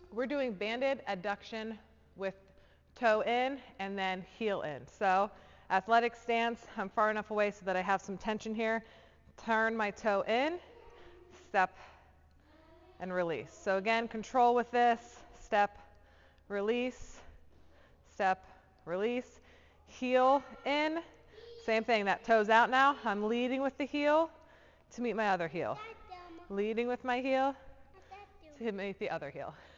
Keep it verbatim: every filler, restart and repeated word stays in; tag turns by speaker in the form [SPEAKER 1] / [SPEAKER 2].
[SPEAKER 1] we're doing banded adduction with toe in and then heel in. So athletic stance, I'm far enough away so that I have some tension here. Turn my toe in, step, and release. So again, control with this, step, release, step, release, heel in. Same thing, that toe's out now. I'm leading with the heel to meet my other heel. Leading with my heel to meet the other heel.